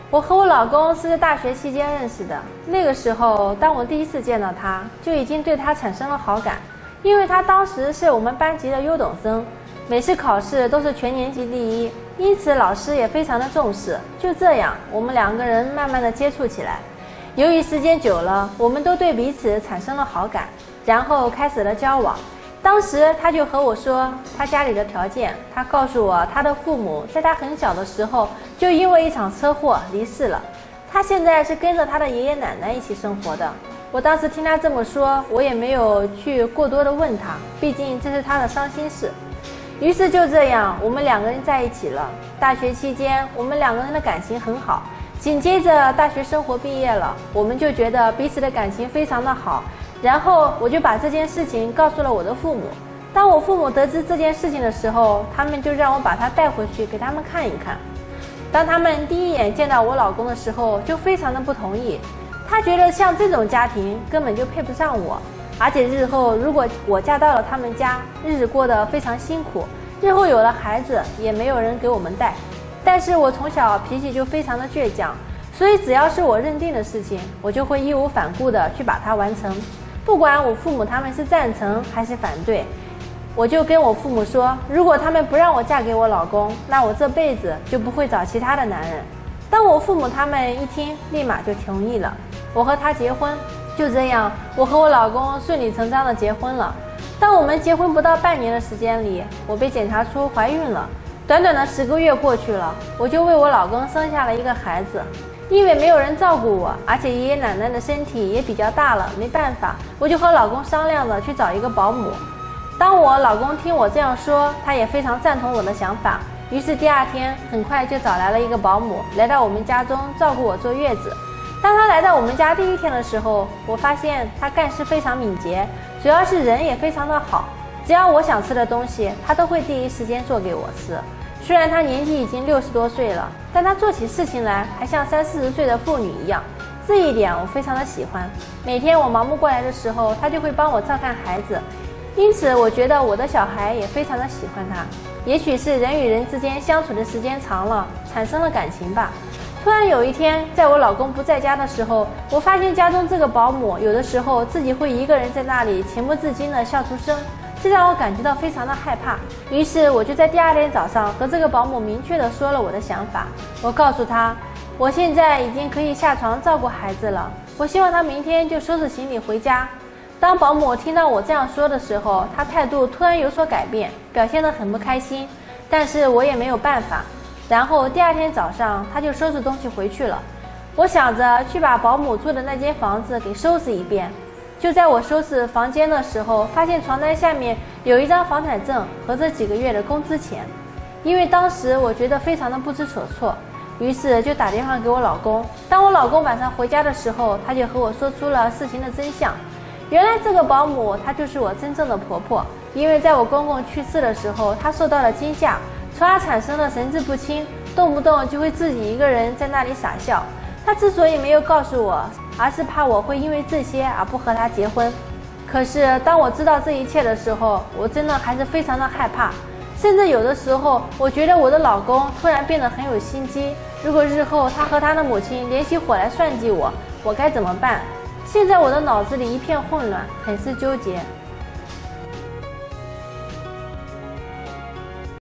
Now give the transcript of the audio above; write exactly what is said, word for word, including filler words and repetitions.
我和我老公是在大学期间认识的，那个时候，当我第一次见到他，就已经对他产生了好感，因为他当时是我们班级的优等生，每次考试都是全年级第一，因此老师也非常的重视。就这样，我们两个人慢慢的接触起来。由于时间久了，我们都对彼此产生了好感，然后开始了交往。当时他就和我说他家里的条件，他告诉我他的父母在他很小的时候就因为一场车祸离世了，他现在是跟着他的爷爷奶奶一起生活的。我当时听他这么说，我也没有去过多的问他，毕竟这是他的伤心事。于是就这样，我们两个人在一起了。大学期间，我们两个人的感情很好。紧接着大学生活毕业了，我们就觉得彼此的感情非常的好。然后我就把这件事情告诉了我的父母。当我父母得知这件事情的时候，他们就让我把他带回去给他们看一看。当他们第一眼见到我老公的时候，就非常的不同意。他觉得像这种家庭根本就配不上我，而且日后如果我嫁到了他们家，日子过得非常辛苦，日后有了孩子也没有人给我们带。但是我从小脾气就非常的倔强，所以只要是我认定的事情，我就会义无反顾的去把它完成。不管我父母他们是赞成还是反对，我就跟我父母说，如果他们不让我嫁给我老公，那我这辈子就不会找其他的男人。当我父母他们一听，立马就同意了，我和他结婚。就这样，我和我老公顺理成章的结婚了。当我们结婚不到半年的时间里，我被检查出怀孕了。短短的十个月过去了，我就为我老公生下了一个孩子。因为没有人照顾我，而且爷爷奶奶的身体也比较大了，没办法，我就和老公商量着去找一个保姆。当我老公听我这样说，他也非常赞同我的想法。于是第二天很快就找来了一个保姆来到我们家中照顾我坐月子。当他来到我们家第一天的时候，我发现他干事非常敏捷，主要是人也非常的好，只要我想吃的东西，他都会第一时间做给我吃。虽然他年纪已经六十多岁了，但他做起事情来还像三四十岁的妇女一样，这一点我非常的喜欢。每天我忙不过来的时候，他就会帮我照看孩子，因此我觉得我的小孩也非常的喜欢他。也许是人与人之间相处的时间长了，产生了感情吧。突然有一天，在我老公不在家的时候，我发现家中这个保姆有的时候自己会一个人在那里情不自禁地笑出声，这让我感觉到非常的害怕。于是我就在第二天早上和这个保姆明确地说了我的想法。我告诉她，我现在已经可以下床照顾孩子了，我希望她明天就收拾行李回家。当保姆听到我这样说的时候，她态度突然有所改变，表现得很不开心，但是我也没有办法。然后第二天早上，她就收拾东西回去了。我想着去把保姆住的那间房子给收拾一遍。就在我收拾房间的时候，发现床单下面有一张房产证和这几个月的工资钱。因为当时我觉得非常的不知所措，于是就打电话给我老公。当我老公晚上回家的时候，他就和我说出了事情的真相。原来这个保姆她就是我真正的婆婆，因为在我公公去世的时候，她受到了惊吓，从而产生了神志不清，动不动就会自己一个人在那里傻笑。她之所以没有告诉我，而是怕我会因为这些而不和她结婚。可是当我知道这一切的时候，我真的还是非常的害怕，甚至有的时候我觉得我的老公突然变得很有心机，如果日后他和他的母亲联起伙来算计我，我该怎么办？现在我的脑子里一片混乱，很是纠结。